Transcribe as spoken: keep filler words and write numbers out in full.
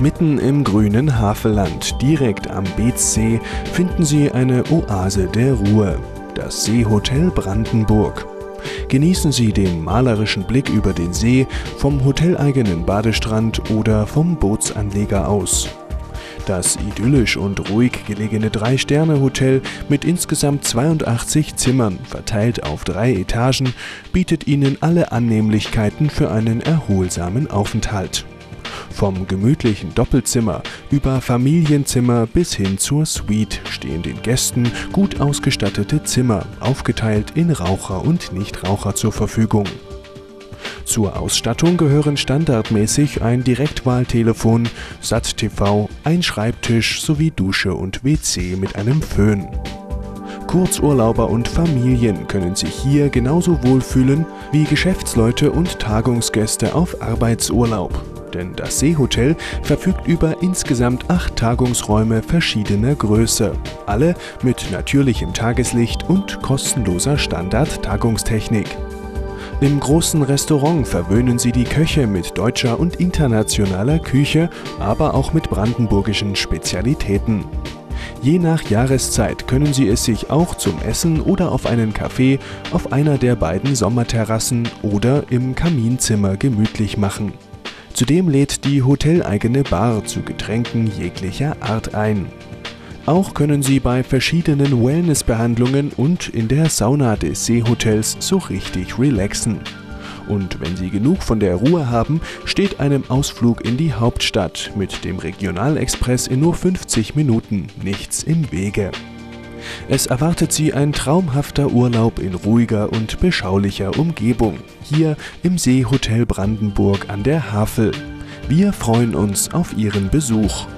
Mitten im grünen Havelland, direkt am Beetssee, finden Sie eine Oase der Ruhe, das Seehotel Brandenburg. Genießen Sie den malerischen Blick über den See vom hoteleigenen Badestrand oder vom Bootsanleger aus. Das idyllisch und ruhig gelegene Drei-Sterne-Hotel mit insgesamt zweiundachtzig Zimmern, verteilt auf drei Etagen, bietet Ihnen alle Annehmlichkeiten für einen erholsamen Aufenthalt. Vom gemütlichen Doppelzimmer über Familienzimmer bis hin zur Suite stehen den Gästen gut ausgestattete Zimmer, aufgeteilt in Raucher und Nichtraucher zur Verfügung. Zur Ausstattung gehören standardmäßig ein Direktwahltelefon, S A T-T V, ein Schreibtisch sowie Dusche und W C mit einem Föhn. Kurzurlauber und Familien können sich hier genauso wohlfühlen wie Geschäftsleute und Tagungsgäste auf Arbeitsurlaub. Denn das Seehotel verfügt über insgesamt acht Tagungsräume verschiedener Größe, alle mit natürlichem Tageslicht und kostenloser Standard-Tagungstechnik. Im großen Restaurant verwöhnen Sie die Köche mit deutscher und internationaler Küche, aber auch mit brandenburgischen Spezialitäten. Je nach Jahreszeit können Sie es sich auch zum Essen oder auf einen Kaffee auf einer der beiden Sommerterrassen oder im Kaminzimmer gemütlich machen. Zudem lädt die hoteleigene Bar zu Getränken jeglicher Art ein. Auch können Sie bei verschiedenen Wellnessbehandlungen und in der Sauna des Seehotels so richtig relaxen. Und wenn Sie genug von der Ruhe haben, steht einem Ausflug in die Hauptstadt mit dem Regionalexpress in nur fünfzig Minuten nichts im Wege. Es erwartet Sie ein traumhafter Urlaub in ruhiger und beschaulicher Umgebung, hier im Seehotel Brandenburg an der Havel. Wir freuen uns auf Ihren Besuch.